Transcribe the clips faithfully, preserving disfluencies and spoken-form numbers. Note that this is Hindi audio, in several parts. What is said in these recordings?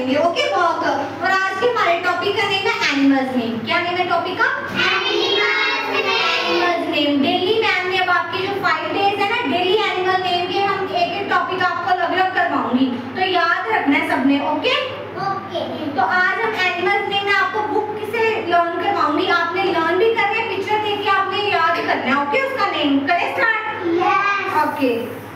करेंगे। Okay walk. और आज के हमारे टॉपिक का नेम है एनिमल्स नेम। क्या नेम है टॉपिक का? Animals name. डेली मैम ने अब आपके जो फाइव डेज है ना डेली एनिमल नेम के हम एक एक टॉपिक आपको अलग अलग करवाऊंगी, तो याद रखना है सबने। Okay okay. तो आज हम एनिमल्स नेम में आपको बुक से लर्न करवाऊंगी, आपने लर्न भी करना है, पिक्चर देख के आपने याद करना है। ओके उसका नेम करें स्टार्ट? यस। ओके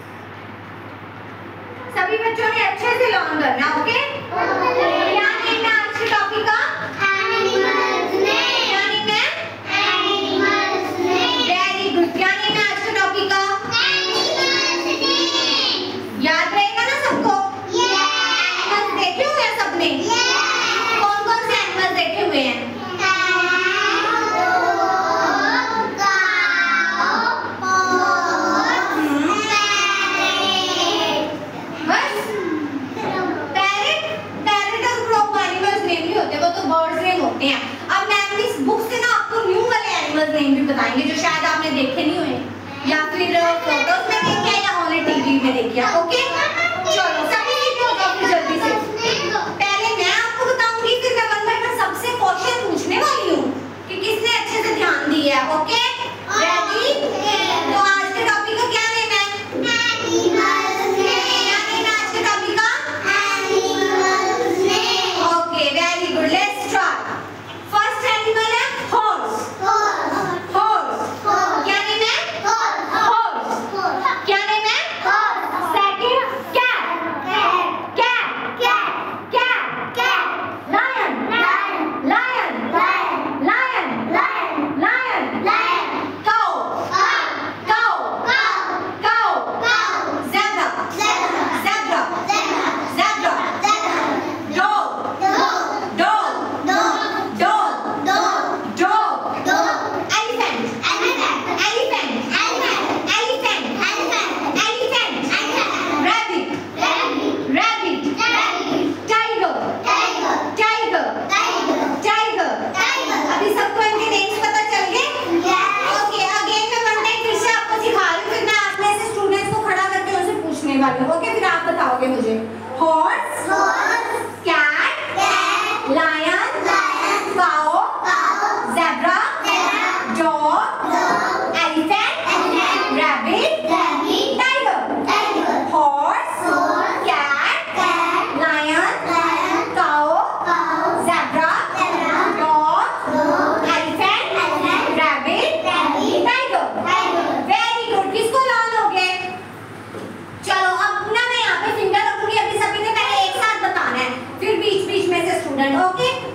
सभी बच्चों ने अच्छे से लर्न करना। ओके क्या नेम है आज के टॉपिक का? Animals name. क्या नेम है? Animals name. Very good. क्या नेम है आज के टॉपिक का? Animals name. याद रहेगा ना सबको? यस। एनिमल्स देखे हुए हैं सबने? यस। कौन कौन से एनिमल्स देखे हुए हैं? अब मैम इस बुक से ना आपको न्यू वाले एनिमल्स नेम भी बताएंगे जो शायद आपने देखे नहीं हुए या फिर फोटोज में देखे या ऑनलाइन टीवी में देखे। ओके चलो सभी सीखे हो जाओ जल्दी से। पहले मैं आपको बताऊंगी फिर मैं वन बाय वन सबसे क्वेश्चन पूछने वाली हूँ कि किसने अच्छे से ध्यान दिया है। Okay ready? तो आज के टॉपिक का क्या नेम है? Animals name. क्या नेम है आज के टॉपिक का? Animals name. Okay very good let's start. First animal है हॉर्स। हॉर्स। क्या नेम है? हॉर्स। क्या नेम है? Second cat. Cat. Cat. Lion. Lion. Lion. Lion. Cow. Cow. Cow. Zebra. Zebra. Zebra. Dog. Dog. Dog. Dog. Elephant. Elephant. Elephant. Elephant. Rabbit. Rabbit. Tiger. Tiger. Tiger. अभी सबको इनके नेम्स पता चल गए? ओके अगेन मैं वन टाइम फिर से आपको सिखा रही हूँ, फिर मैं आप में से स्टूडेंट्स को खड़ा करके उनसे पूछने वाली हूँ। ओके फिर आप बताओगे मुझे। Horse, cat, lion, cow, zebra, dog, elephant, rabbit, tiger. Horse, cat, lion, cow, zebra, dog, elephant, rabbit, tiger. Very good. किसको लर्न हो गए? चलो अब ना मैं यहाँ पे फिंगर रखूंगी, अभी सभी ने पहले एक साथ बताना है, फिर बीच बीच में से स्टूडेंट। ओके